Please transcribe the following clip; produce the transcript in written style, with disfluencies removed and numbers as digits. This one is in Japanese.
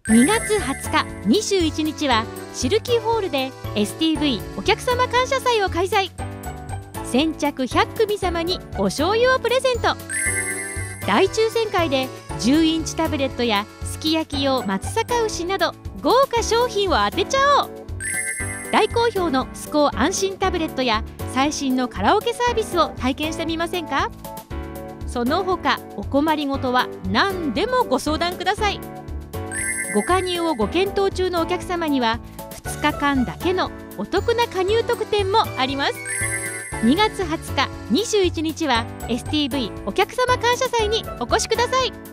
2月20日、21日はシルキーホールで STV お客様感謝祭を開催。先着100組様にお醤油をプレゼント。大抽選会で10インチタブレットやすき焼き用松阪牛など豪華商品を当てちゃおう。大好評のスコー安心タブレットや最新のカラオケサービスを体験してみませんか。その他お困りごとは何でもご相談ください。ご加入をご検討中のお客様には2日間だけのお得な加入特典もあります。2月20日、21日は STV お客様感謝祭にお越しください。